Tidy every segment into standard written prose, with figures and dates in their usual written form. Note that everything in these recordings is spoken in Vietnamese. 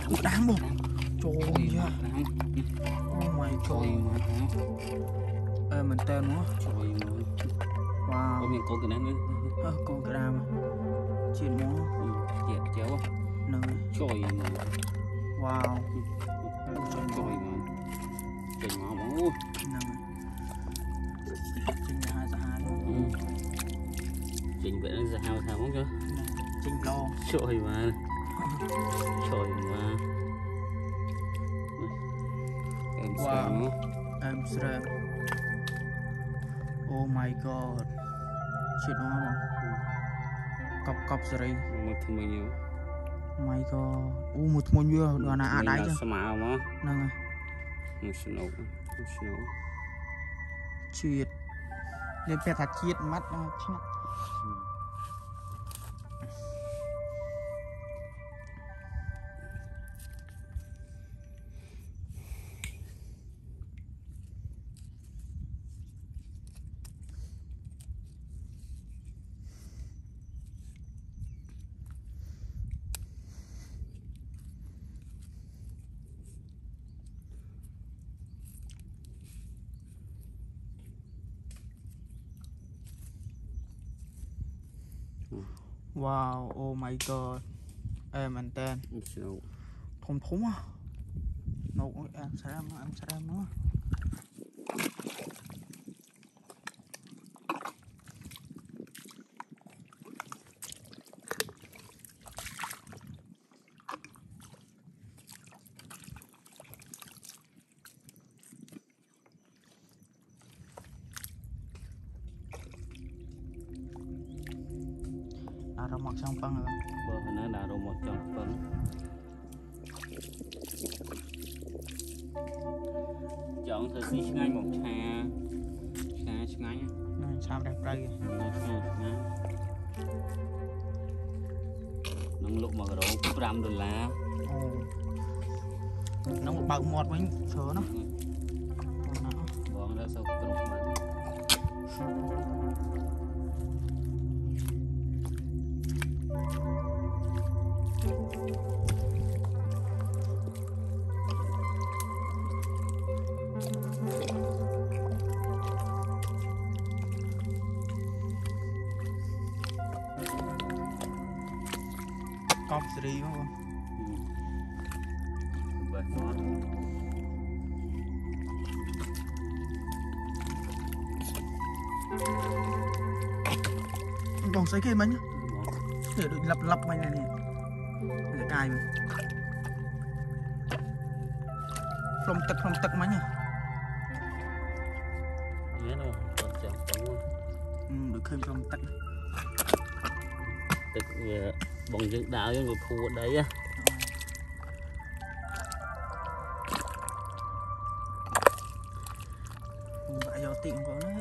đám không trời ra oh my god mình tên nó trời wow có miếng cô cái này nữa con cái đam chuyện nó dẹp chéo nâng trời wow trời mà trời mà bóng nâng chinh hai ra hai luôn chỉnh vậy nó ra hao sao không chứ chinh lo trời mà em xem nó em xem oh my god chuyện nó không cọc rồi một thằng mình nhiều my god một thằng nhiều đoàn nào đáy chứ mà nâng một snow chuyện lên pe thật chiết mắt chắc wow oh my god em anh tên thùng thúng à nấu em xem nó rồi một trong phân rồi nó đã rồi một trong phân chọn thời xí ngay một trà ngay này sao đẹp đây nông lục mà cái đó $5 nó một bao mọt với sớ nó bọn nó sao cũng mà cọp gì không vậy còn sấy kia mấy nhá để được lập mày này nè để cài mà phong tật mấy nhá được thêm phong tật bằng dựng đạo cho người phụ ở đấy á vậy do tiện của nó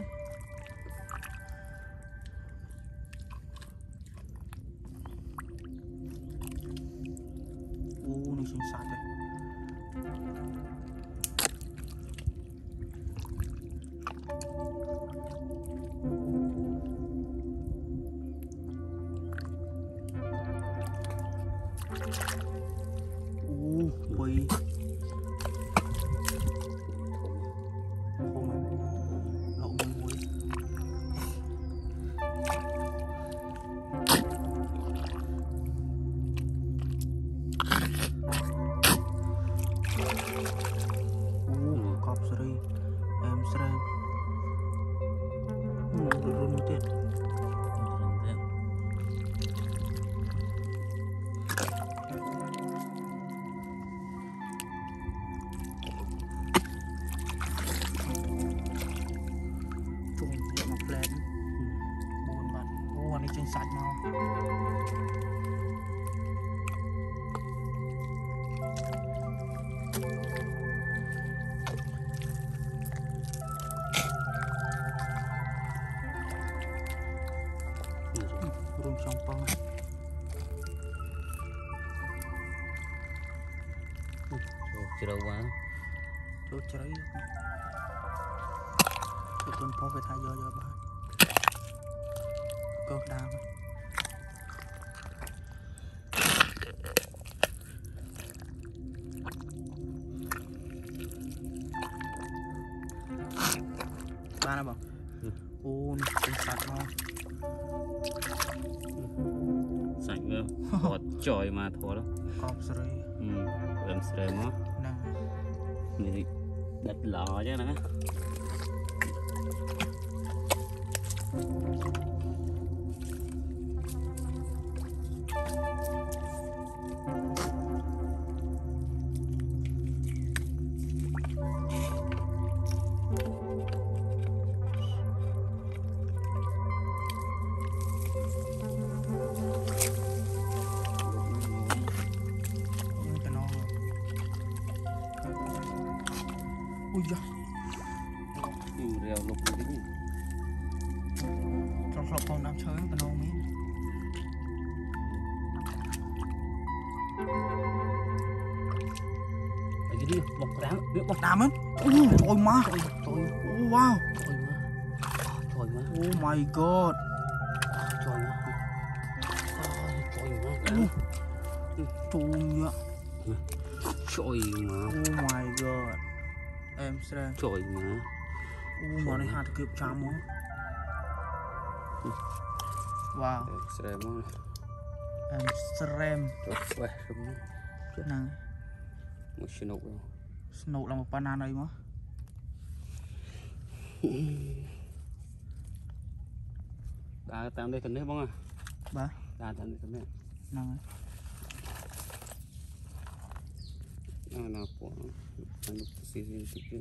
nó sinh sạch đấy quỳ lộn muối cọp sri em xem run tiệt trên sạch mau rung xong phong chưa đâu quá chỗ cháy tôi phong phải thay do ba cơ đam ba nè bảo ô nó sạch nó sạch nữa bọt chọi mà thôi đó cọp sợi em sợi nó nè này đặt lò chứ nè ui da rêu lục cái gì trong lọc phòng đám chơi cái nông ấy cái đi bọc đám nước bọc đám á trời má trời wow trời má oh my god trời má trùm vậy trời má oh my god em sẽ trời má mà này hạt kịp chạm á wow em srem rồi nè một snow snow là một banana đây mà đã tạm đây cần đấy bông à ba đã tạm đây cần đấy nè nào của anh season ticket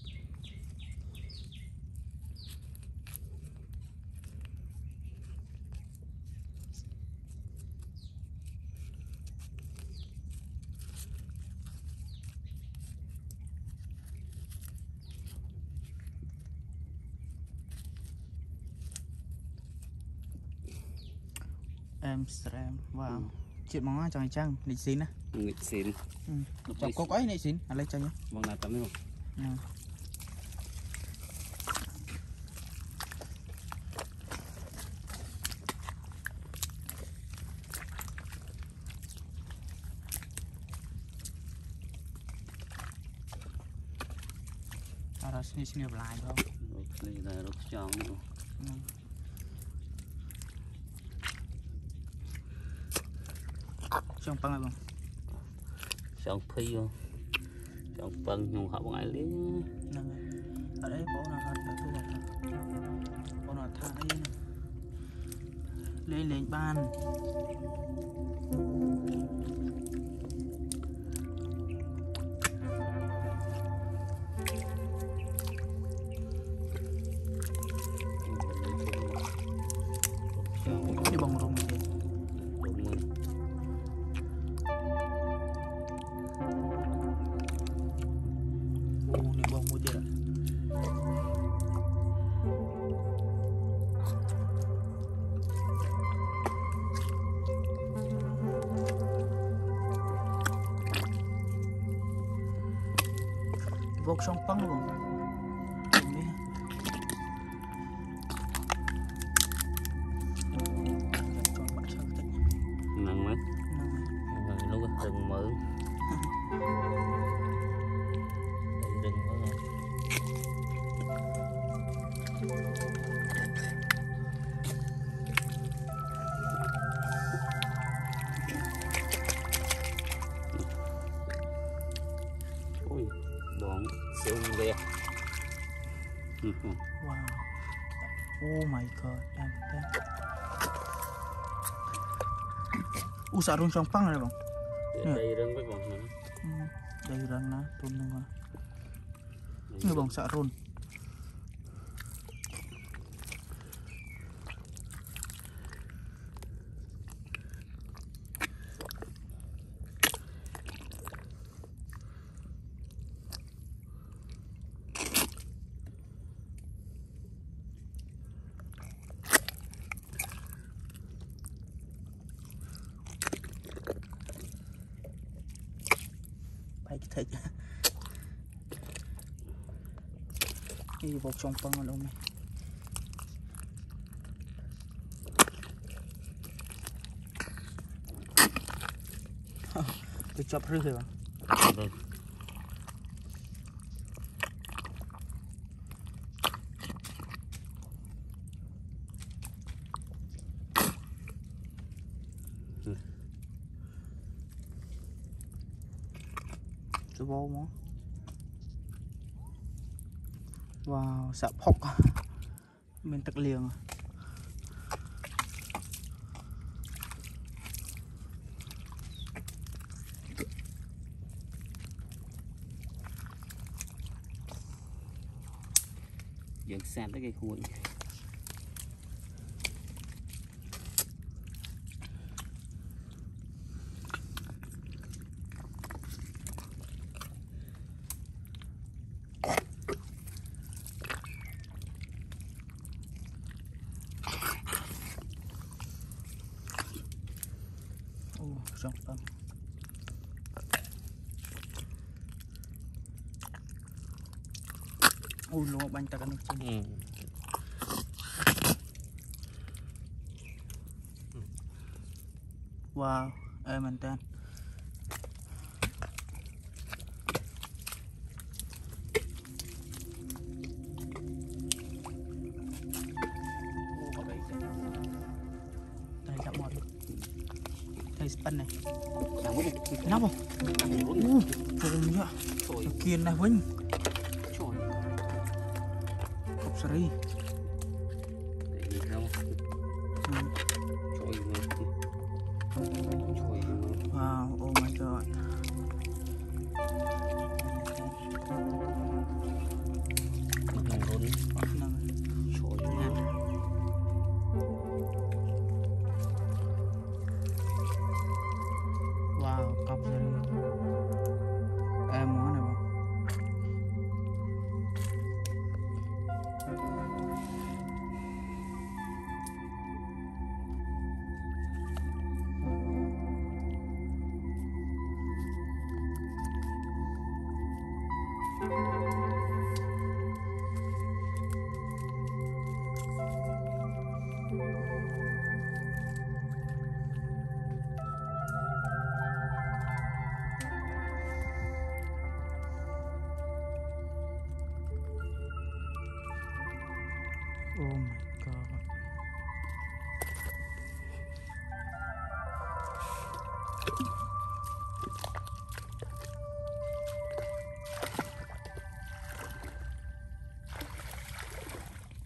em srem wow chuyện món cho chăng lịch xin á nghịch xịn cho cốc ấy này xin lấy cho nhé bông nào tạm đấy không sini sini lại không đây là rốt tròn nữa trong băng không tròn phi không tròn băng nhưng họ bằng ai lý ở đấy bố nào thật là thu hoạch bố nào thả đi lên lên ban đi bông rồng này này bông mua chưa vột xong băng luôn nặng mấy lúc rừng mở rừng mở ui bọn siêu lẹ wow oh my god em xả rung trong băng này bông đây rừng với bọn này đây rừng nó tôm luôn người bông xả rung thịt đi vào trong băng luôn này tôi chọc rưỡi rồi Cho vô mà. Wow, sạp hốc. Mình tắc liền. Dựng xem tới cái khuôn. Rộng tâm. Ui lúa bánh ta cả nước chân. Wow, em anh tên. Đây chậm một. Đây spin này. Nắp không? Trời nhá. Kiên này vinh. Cốc sari. Wow, oh my god. Wow, cọc sari. Em muốn này không? Oh my god.